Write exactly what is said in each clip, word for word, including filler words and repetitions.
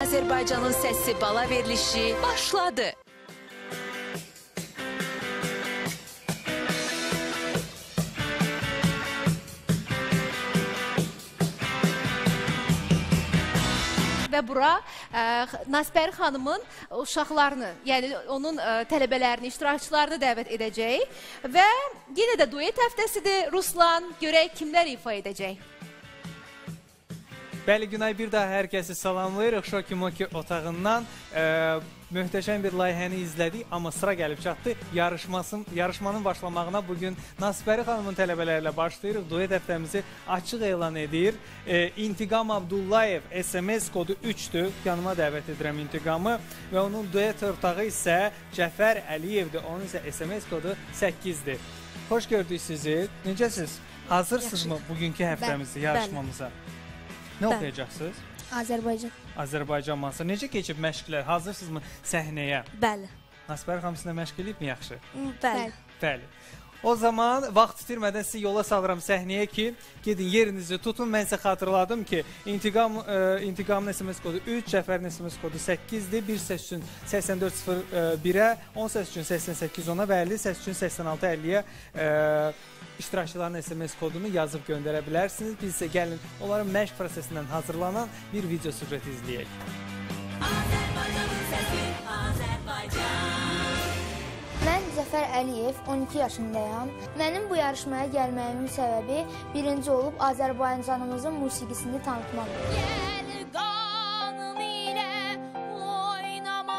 Azərbaycanın səsi bala verilişi başladı. Və bura ə, Nasbəri xanımın uşaqlarını, yəni onun ə, tələbələrini, iştirakçılarını dəvət edəcək. Və yenə də duet həftəsidir. Ruslan, görək kimlər ifa edəcək? Bəli, Günay, bir daha hər kəsi salamlayırıq. Şoki Moki otağından ə, möhtəşəm bir layihəni izlədik, amma sıra gəlib çatdı. Yarışmanın başlamağına bugün Nasbəri xanımın tələbələrlə başlayırıq. Duet həftəmizi açıq elan edir. E, İntiqam Abdullayev S M S kodu üçdür. Yanıma dəvət edirəm İntiqamı. Və onun duet ortağı isə Cəfər Əliyevdir. Onun isə S M S kodu səkkizdir. Xoş gördük sizi. Necəsiz? Hazırsınızmı bugünkü həftəmizi, yarışmamıza? Nə oxuyacaqsınız? Azərbaycan. Azərbaycan mahnısı. Necə keçib məşqlər? Hazırsınızmı səhnəyə? Bəli. Nasbəri xanım sizlə məşq edib mi yaxşı? Bəli. Bəli. O zaman vaxt itirmədən sizi yola salıram səhnəyə ki, gedin yerinizi tutun. Mən sizə xatırladım ki, İntiqam, e, İntiqamın S M S kodu üç, Cəfərin S M S kodu səkkizdir. Bir səs üçün səksən dörd sıfır birə, on səs üçün səksən səkkiz ona və əlli səs üçün səksən altı əlliyə e, iştirakçıların S M S kodunu yazıb göndərə bilərsiniz. Biz isə gəlin onların məşq prosesindən hazırlanan bir video süjeti izləyək. Azərbaycanın səsi, Azərbaycan. Mən Cəfər Əliyev, on iki yaşındayam. Mənim bu yarışmaya gəlməyimin səbəbi birinci olub Azərbaycanımızın musiqisini tanıtmaqdır. Gəl qanım ilə oynama,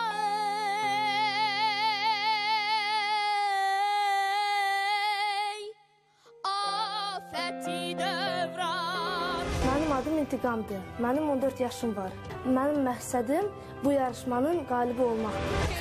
ey afəti dövran. Mənim adım İntiqamdır. Mənim on dörd yaşım var. Mənim məqsədim bu yarışmanın qalibi olmaqdır.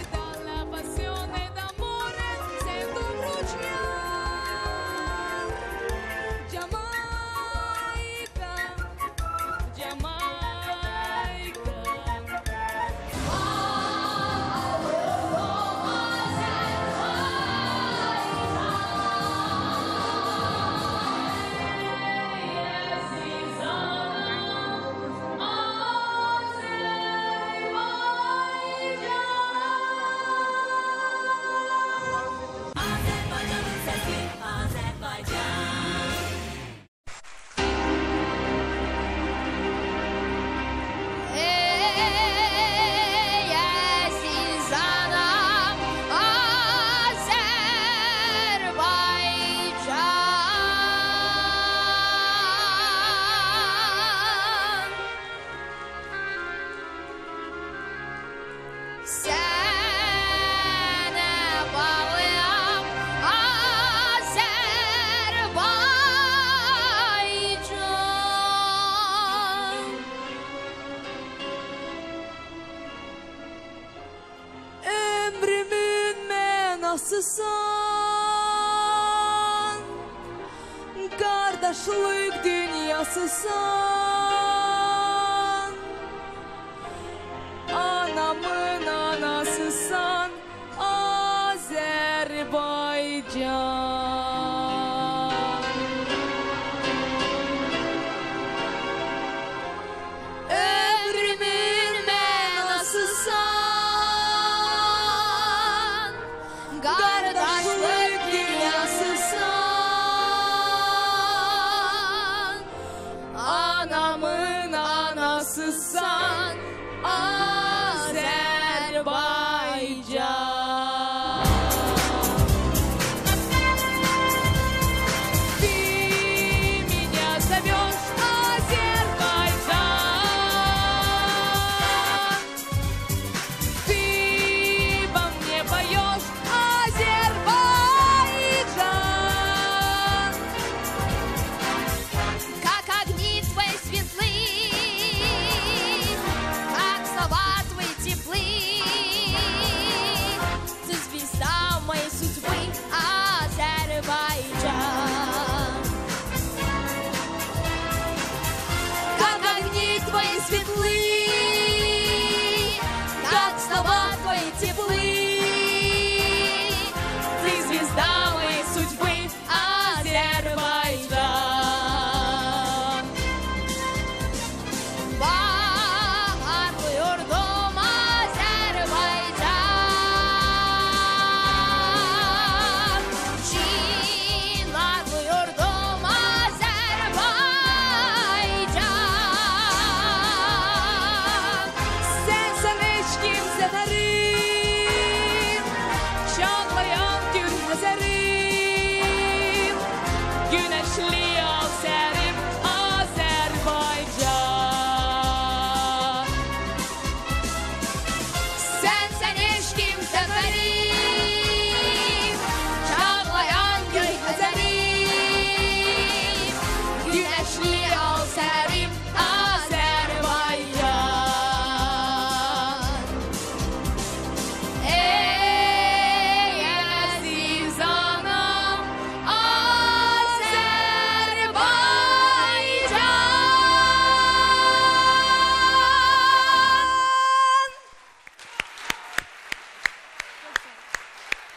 Dünyasısan, qardaşlıq dünyasısan, anamın anasısan, Azərbaycan. Ömrümün mənasısan, qardaşlıq dünyasısan, anamın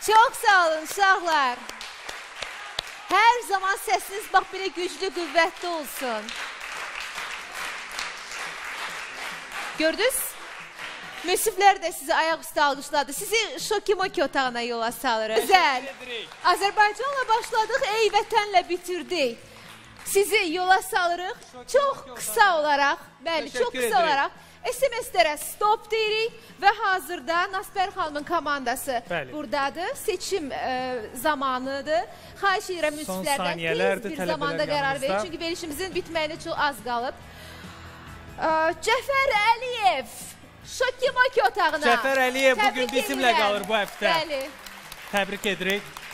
Çox sağ olun uşaqlar. Hər zaman səsiniz bax belə güclü, qüvvətli olsun. Gördünüz? Müsiflər də sizi ayaq üstə alqışladı. Sizi Şokimoki otağına yola salırıq. Güzel. Azərbaycanla başladıq, ey vətənlə bitirdik. Sizi yola salırıq. Çox qısa olaraq, bəli, çox qısa olaraq S M S-lərə stop deyirik və hazırda Nasper xanımın komandası buradadır. Seçim zamanıdır. Xahiş edirəm müsiflərdən tez bir zamanda qərar verin. Çünki verilişimizin bitməyinə çox az qalıb. Cəfər Əliyev, Şokimoki otağına. Cəfər Əliyev bugün bizimlə qalır bu həftə. Bəli. Təbrik edirik.